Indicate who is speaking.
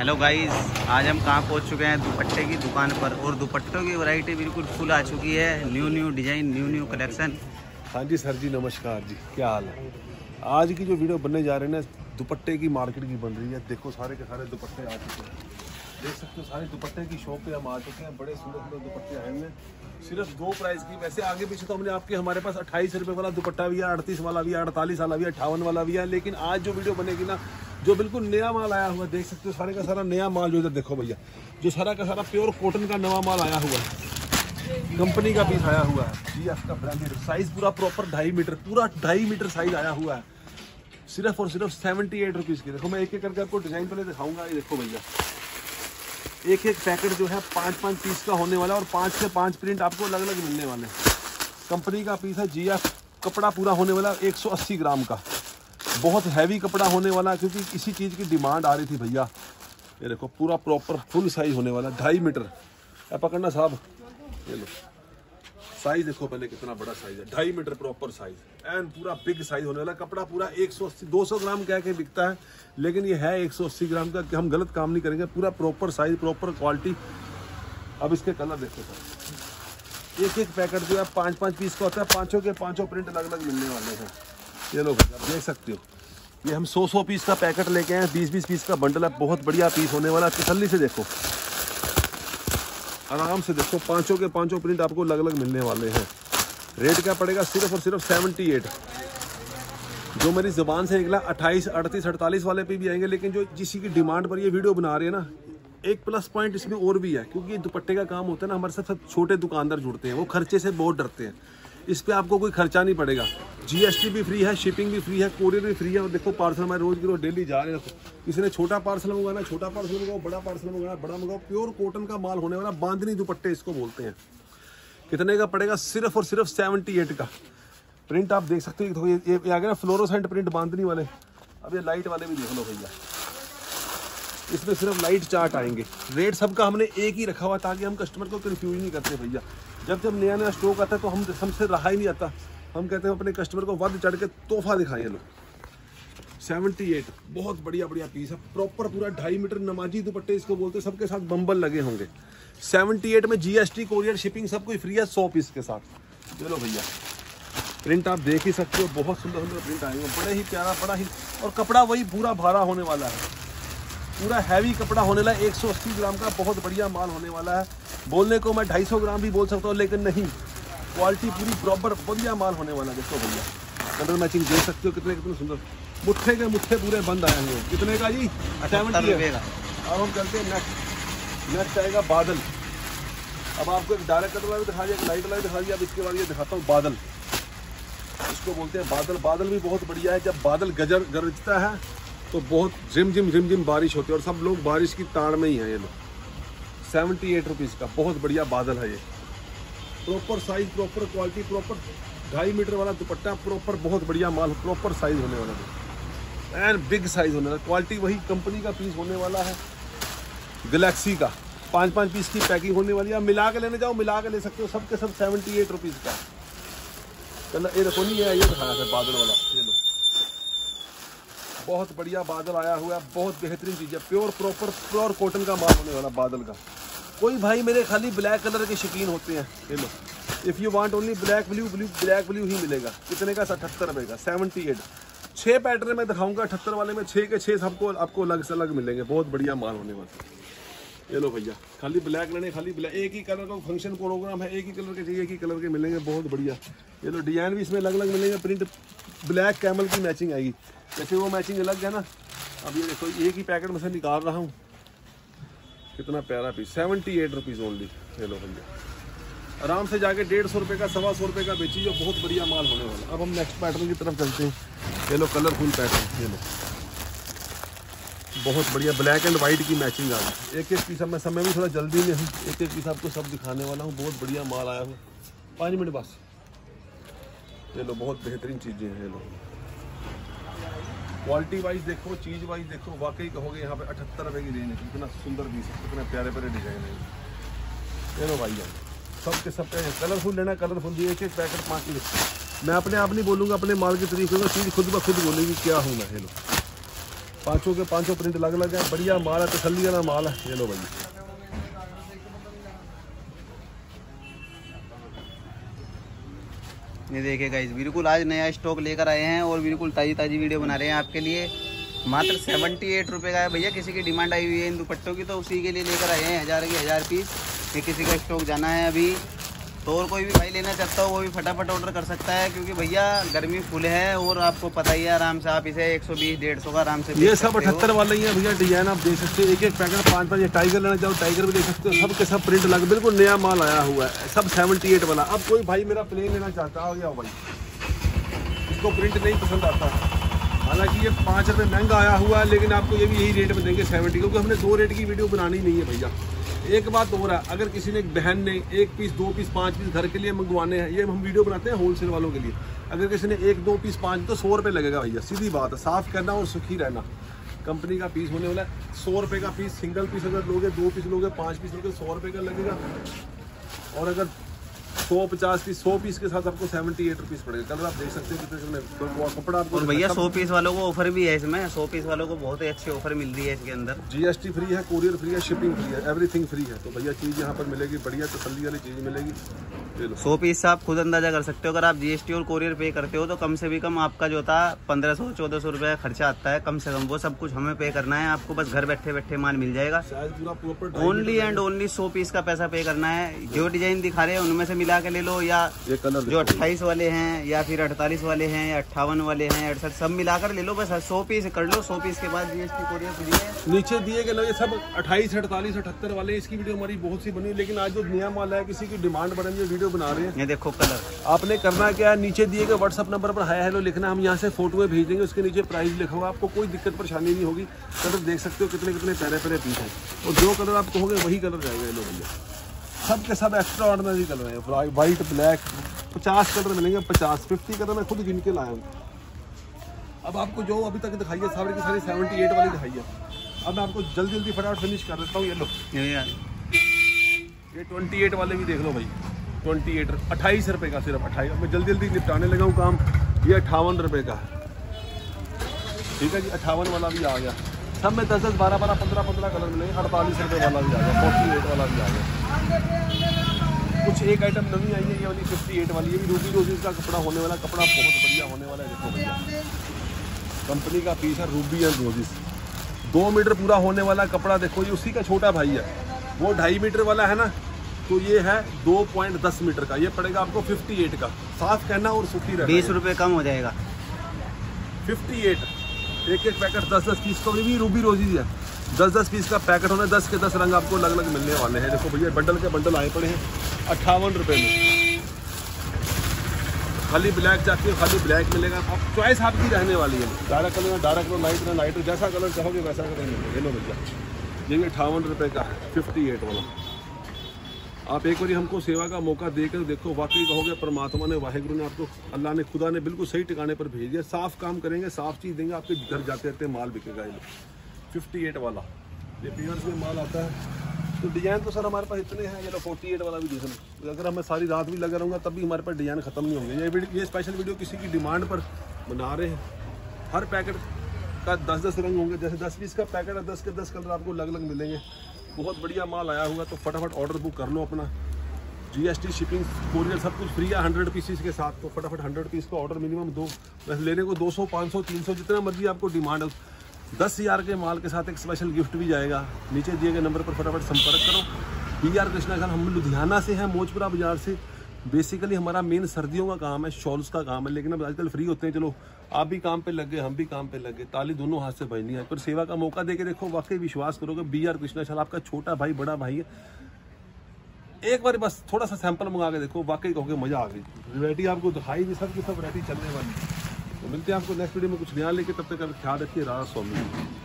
Speaker 1: Hello guys, आज हम कहाँ पहुँच चुके हैं? दुपट्टे की दुकान पर। और दुपट्टों की वैरायटी बिल्कुल फुल आ चुकी है। New design, new collection.
Speaker 2: हाँ जी सर जी, नमस्कार जी, क्या हाल है? आज की जो वीडियो बनने जा रहे हैं ना, दुपट्टे की मार्केट की बन रही है। देखो सारे के सारे दुपट्टे आ चुके हैं, देख सकते हो। सारे दुपट्टे की शॉप पे हम आ चुके हैं। बड़े सुंदर सुंदर दुपट्टे आए हैं, सिर्फ 2 प्राइस की। वैसे आगे पीछे तो हमने आपके हमारे पास 28 रुपये वाला दुपट्टा भी है, 38 वाला भी है, 48 वाला भी है, 58 वाला भी है। लेकिन आज जो वीडियो बनेगी ना, जो बिल्कुल नया माल आया हुआ है, देख सकते हो सारे का सारा नया माल। जो इधर देखो भैया, जो सारा का सारा प्योर कॉटन का नवा माल आया हुआ है, कंपनी का पीस आया हुआ है। GF का ब्रांडेड साइज पूरा प्रॉपर 2.5 मीटर, पूरा 2.5 मीटर साइज आया हुआ है। सिर्फ और सिर्फ 78 रुपीज़ की। देखो मैं एक एक करके आपको डिजाइन पहले दिखाऊंगा। ये देखो भैया, एक एक पैकेट जो है 5-5 पीस का होने वाला है और 5 से 5 प्रिंट आपको अलग अलग मिलने वाले हैं। कंपनी का पीस है। GF कपड़ा पूरा होने वाला 180 ग्राम का, बहुत हैवी कपड़ा होने वाला, क्योंकि इसी चीज़ की डिमांड आ रही थी भैया। ये देखो पूरा प्रॉपर फुल साइज होने वाला, 2.5 मीटर। पकड़ना साहब, ये लो साइज देखो पहले कितना बड़ा साइज है, 2.5 मीटर प्रॉपर साइज एंड पूरा बिग साइज होने वाला। कपड़ा पूरा 180-200 ग्राम कह के बिकता है, लेकिन ये है 180 ग्राम का। कि हम गलत काम नहीं करेंगे, पूरा प्रॉपर साइज, प्रॉपर क्वालिटी। अब इसके कलर देखो सर, एक एक पैकेट जो है 5-5 पीस का होता है, पाँचों के पाँचों प्रिंट अलग अलग मिलने वाले हैं। ये लोग देख सकते हो, ये हम 100 पीस का पैकेट लेके आए, 20-20 पीस का बंडल है। बहुत बढ़िया पीस होने वाला। तसल्ली से देखो, आराम से देखो, पाँचों के पाँचों प्रिंट आपको अलग अलग मिलने वाले हैं। रेट क्या पड़ेगा? सिर्फ और सिर्फ 78। जो मेरी ज़ुबान से निकला 28, 38, 48 वाले पे भी आएंगे, लेकिन जो जिसी की डिमांड पर ये वीडियो बना रहे हैं ना, एक प्लस पॉइंट इसमें और भी है। क्योंकि ये दुपट्टे का काम होता है ना, हमारे साथ सब छोटे दुकानदार जुड़ते हैं, वो खर्चे से बहुत डरते हैं। इस पे आपको कोई खर्चा नहीं पड़ेगा। GST भी फ्री है, शिपिंग भी फ्री है, कोरियर भी फ्री है। और देखो पार्सल हमारे रोज की रोज डेली जा रहे हैं। किसी ने छोटा पार्सल मंगवाना, छोटा पार्सल मंगाओ, बड़ा पार्सल मंगाना, बड़ा मंगाओ। प्योर कॉटन का माल होने वाला, बांधनी दुपट्टे इसको बोलते हैं। कितने का पड़ेगा? सिर्फ और सिर्फ 78 का। प्रिंट आप देख सकते हो, ये आ गया फ्लोरोसेंट प्रिंट बांधनी वाले। अब ये लाइट वाले भी देख लो भैया, इसमें सिर्फ लाइट चार्ट आएंगे। रेट सबका हमने एक ही रखा हुआ, ताकि हम कस्टमर को कंफ्यूज नहीं करते भैया। जब नया नया स्टॉक आता है तो हमसे रहा ही नहीं आता। हम कहते हैं अपने कस्टमर को बढ़ चढ़ के तोहफा दिखाएं। लो 78, बहुत बढ़िया बढ़िया पीस है। प्रॉपर पूरा 2.5 मीटर नमाजी दुपट्टे इसको बोलते हैं। सबके साथ बम्बल लगे होंगे। 78 में GST, कोरियर, शिपिंग सब कुछ फ्री है, 100 पीस के साथ। चलो भैया, प्रिंट आप देख ही सकते हो, बहुत सुंदर सुंदर प्रिंट आएंगे, बड़े ही प्यारा, बड़ा ही। और कपड़ा वही पूरा भारा होने वाला है, पूरा हैवी कपड़ा होने वाला है। 180 ग्राम का बहुत बढ़िया माल होने वाला है। बोलने को मैं 250 ग्राम भी बोल सकता हूँ, लेकिन नहीं, क्वालिटी पूरी बराबर बढ़िया माल होने वाला है। देखो भैया, कलर मैचिंग देख सकते हो, कितने कितने सुंदर। मुट्ठे के मुट्ठे पूरे बंद आए हुए। कितने का जी? 70 रुपये का। अब हम चलते हैं नेक्स्ट आएगा बादल। अब आपको एक डायरेक्ट कलर वाला भी दिखा दिया, एक लाइट वाला भी दिखा दिया। अब इसके बाद ये दिखाता हूँ बादल, इसको बोलते हैं बादल। बादल भी बहुत बढ़िया है। जब बादल गरजता है तो बहुत झिम बारिश होती है, और सब लोग बारिश की ताड़ में ही है। ये लोग 78 रुपीज़ का बहुत बढ़िया बादल है। ये proper size, proper quality, proper 2.5 metre वाला दुपट्टा, प्रॉपर बहुत बढ़िया माल, प्रॉपर साइज होने वाला है एंड बिग साइज होने वाला। क्वालिटी वही कंपनी का पीस होने वाला है, गैलेक्सी का। 5-5 पीस की पैकिंग होने वाली है। आप मिला के लेने जाओ, मिला के ले सकते हो। सबके सब 78 रुपीज़ का। चलो ये देखो, नहीं है, ये दिखाया था बादल वाला। ये लो, बहुत बढ़िया बादल आया हुआ है, बहुत बेहतरीन चीज़ है। प्योर प्रॉपर प्योर कॉटन का माल होने वाला बादल का। कोई भाई मेरे खाली ब्लैक कलर के शौकीन होते हैं, ये लो, if you want only black blue ही मिलेगा। कितने का? 78 रुपये का, 78। 6 पैटर्न में दिखाऊंगा। 78 वाले में 6 के 6 सबको आपको अलग से अलग मिलेंगे। बहुत बढ़िया माल होने वाला। ये लो भैया, खाली ब्लैक लेने, खाली ब्लैक, एक ही कलर का फंक्शन प्रोग्राम है, एक ही कलर के चाहिए, एक ही कलर के मिलेंगे। बहुत बढ़िया। ये लो, डिजाइन भी इसमें अलग अलग मिलेंगे। प्रिंट ब्लैक कैमल की मैचिंग आएगी, जैसे वो मैचिंग अलग है ना। अब ये देखो, एक ही पैकेट में से निकाल रहा हूँ। कितना प्यारा पीस, 78 रुपीज़ ओनली। ये लो भैया, आराम से जाके 150 रुपये का, 125 रुपये का बेची, जो बहुत बढ़िया माल होने वाला। अब हम नेक्स्ट पैटर्न की तरफ चलते हैं। ये लो, कलरफुल पैटर्न। ये लो, बहुत बढ़िया ब्लैक एंड वाइट की मैचिंग आ गई। एक एक पीस, मैं समय भी थोड़ा जल्दी में हूँ, एक एक पीस आपको सब दिखाने वाला हूँ। बहुत बढ़िया माल आया हुआ, 5 मिनट बस। ये लो, बहुत बेहतरीन चीज़ें हैं। ये लो, क्वालिटी वाइज देखो, चीज़ वाइज देखो, वाकई कहोगे यहाँ पे 78 रुपये की रेंज है। कितना सुंदर पीस है, कितने प्यारे प्यारे डिजाइन है। ये लो भाई जान, सब के सब कलरफुल लेना, कलरफुल दिए। एक एक पैकेट 5 की। मैं अपने आप नहीं बोलूँगा, अपने माल की तारीफ करूँगा, चीज़ खुद ब खुद बोलेगी क्या हूँ मैं। ये लो, पांचों के पांचों प्रिंट अलग अलग है, बढ़िया माल है, तसल्ली वाला माल है। ये लो भाई,
Speaker 1: ये देखिए गाइस, बिल्कुल आज नया स्टॉक लेकर आए हैं और बिल्कुल ताजी ताजी वीडियो बना रहे हैं आपके लिए। मात्र 78 रुपये का है भैया। किसी की डिमांड आई हुई है इन दुपट्टों की तो उसी के लिए लेकर आए हैं 1000 के 1000 पीस। ये किसी का स्टॉक जाना है अभी, तो और कोई भी भाई लेना चाहता हो वो भी फटाफट ऑर्डर कर सकता है, क्योंकि भैया गर्मी फुल है और आपको पता ही है आराम से आप इसे 120-150 का आराम से।
Speaker 2: ये सब 78 वाले ही है भैया। डिजाइन आप देख सकते हो, एक एक पैकेट 5-5। ये टाइगर लेना चाहो टाइगर भी देख सकते हो, सब के सब प्रिंट लग, बिल्कुल नया माल आया हुआ है, सब 78 वाला। अब कोई भाई मेरा प्लेन लेना चाहता हो, गया भाई इसको प्रिंट नहीं पसंद आता, हालांकि ये 5 रुपये महंगा आया हुआ है, लेकिन आपको ये भी यही रेट में देंगे 70, क्योंकि हमने 2 रेट की वीडियो बनानी नहीं है भैया। एक बात हो रहा है, अगर किसी ने, एक बहन ने 1 पीस 2 पीस 5 पीस घर के लिए मंगवाने हैं, ये हम वीडियो बनाते हैं होलसेल वालों के लिए। अगर किसी ने 1 2 पीस 5 तो 100 रुपये लगेगा भैया, सीधी बात है। साफ करना और सुखी रहना। कंपनी का पीस होने वाला है 100 रुपये का पीस। सिंगल पीस अगर लोगे, 2 पीस लोगे, 5 पीस लोगे, 100 रुपये का लगेगा। और अगर 150 पीस 100 पीस के साथ आपको 78 रुपीज़ पड़ेगा। कलर आप देख सकते हैं कितने कपड़ा आपको।
Speaker 1: और भैया 100 पीस वालों को ऑफर भी है इसमें, 100 पीस वालों को बहुत ही अच्छी ऑफर मिल रही है इसके अंदर।
Speaker 2: GST फ्री है, कोरियर फ्री है, शिपिंग फ्री है, एवरीथिंग फ्री है। तो भैया चीज़ यहाँ पर मिलेगी, बढ़िया तसल्ली वाली चीज़ मिलेगी।
Speaker 1: 100 पीस से आप खुद अंदाजा कर सकते हो, अगर आप GST और कोरियर पे करते हो तो कम से भी कम आपका जो था 1500-1400 रुपये खर्चा आता है कम से कम। वो सब कुछ हमें पे करना है, आपको बस घर बैठे बैठे माल मिल जाएगा। ओनली एंड ओनली 100 पीस का पैसा पे करना है। जो डिजाइन दिखा रहे हैं उनमें से मिला के ले लो, या
Speaker 2: ये कलर
Speaker 1: जो 28 वाले हैं या फिर 48 वाले हैं या 58 वाले हैं, 68 सब मिलाकर ले लो, बस 100 पीस कर लो। 100 पीस के बाद GST कोरियर फ्री है।
Speaker 2: नीचे दिए गए ये सब 28, 48, 78 वाले। इसकी वीडियो हमारी बहुत सी बनी, लेकिन आज जो नया माल है किसी की डिमांड बढ़ रही है, वीडियो बना रहे हैं।
Speaker 1: ये देखो कलर, आपने
Speaker 2: करना क्या है, नीचे दिए गए व्हाट्सअप नंबर पर हाय हेलो लिखना, हम यहाँ से फोटो भेज देंगे, उसके नीचे प्राइस लिखा होगा, आपको कोई दिक्कत परेशानी नहीं होगी। कलर देख सकते हो कितने कितने प्यारे प्यारे पीस हैं, और जो कलर आप कहोगे वही कलर जाएगा। ये लो भैया, सब के सब एक्स्ट्रा ऑर्डिनरी कलर है, वाइट ब्लैक, 50 कलर मिलेंगे, 50 कलर मैं खुद गिन के लाया हूँ। अब आपको जो अभी तक दिखाई है सारी की सारी 78 वाली दिखाई है। अब मैं आपको जल्दी जल्दी फटाफट फिनिश कर देता हूँ। ये लो, ये 28 वाले भी देख लो भाई, 28 28 रुपये का, सिर्फ 28। मैं जल्दी जल्दी निपटाने लगा हूँ काम। ये 58 रुपये का, ठीक है जी। 58 वाला भी आ गया, सब में 10-10, 12-12, 15-15 कलर मिलेंगे। 48 रुपये वाला भी आ गया, 48 वाला भी आ गया। कुछ एक आइटम नवी आई है, ये वाली 58 वाली। ये भी रूबी रोजीज का कपड़ा होने वाला, कपड़ा बहुत बढ़िया होने वाला है। देखो भैया, कंपनी का पीस है रूबी एंड रोजीज, 2 मीटर पूरा होने वाला कपड़ा। देखो ये उसी का छोटा भाई है, वो 2.5 मीटर वाला है ना, तो ये है 2.10 मीटर का। ये पड़ेगा आपको 58 का। साफ कहना और सुखी रहना,
Speaker 1: 20 रुपये कम हो जाएगा।
Speaker 2: 58, एक एक पैकेट 10-10 पीस का भी रूबी रोजीज है। 10-10 पीस का पैकेट होना, 10 के 10 रंग आपको अलग अलग मिलने वाले हैं। देखो भैया, बंडल के बंडल आए पड़े हैं 58 रुपये में। खाली ब्लैक चाहते हो, खाली ब्लैक मिलेगा। अब चॉइस आपकी रहने वाली है, डार्क कलर में डार्क कलर, लाइट में लाइट, जैसा कलर चाहोगे वैसा कलर मिलेगा। ये लो भैया, ये भी 58 रुपये का है, 58 वाला। आप एक बार हमको सेवा का मौका देकर देखो, वाकई कहोगे परमात्मा ने, वाहिगुरु ने आपको, अल्लाह ने, खुदा ने बिल्कुल सही ठिकाने पर भेज दिया। साफ काम करेंगे, साफ चीज़ देंगे, आपके घर जाते रहते माल बिकेगा। ये 58 वाला, ये प्योर्स में माल आता है। तो डिजाइन तो सर हमारे पास इतने हैं। ये लो 48 वाला भी देख लो, अगर मैं सारी रात भी लगा रहूँगा तब भी हमारे पास डिजाइन खत्म नहीं होंगे। ये स्पेशल वीडियो किसी की डिमांड पर बना रहे हैं। हर पैकेट का 10-10 रंग होंगे, जैसे 10 पीस का पैकेट है, 10 के 10 कलर आपको अलग अलग मिलेंगे। बहुत बढ़िया माल आया हुआ, तो फटाफट ऑर्डर बुक कर लो अपना। GST, शिपिंग, कोरियर सब कुछ फ्री है 100 पीसेस के साथ। तो फटाफट 100 पीस का ऑर्डर मिनिमम दो, वैसे लेने को 200, 500, 300 जितना मर्जी आपको डिमांड है। 10,000 के माल के साथ एक स्पेशल गिफ्ट भी जाएगा। नीचे दिए गए नंबर पर फटाफट संपर्क करो। BR कृष्णा खान, हम लुधियाना से हैं, मौजपुरा बाजार से। बेसिकली हमारा मेन सर्दियों का काम है, शॉल्स का काम है, लेकिन अब आजकल फ्री होते हैं। चलो आप भी काम पे लग गए, हम भी काम पे लग गए, ताली दोनों हाथ से बजनी है। पर सेवा का मौका देके देखो, वाकई विश्वास करोगे, BR कृष्णा खान आपका छोटा भाई, बड़ा भाई है। एक बार बस थोड़ा सा सैंपल मंगा के देखो, वाकई कहोगे मजा आ गई। वैरायटी आपको दिखाई भी, सब की सब वैरायटी चलने वाली। तो मिलते हैं आपको नेक्स्ट वीडियो में कुछ नया लेके, तब तक ख्याल रखिए। राधा स्वामी।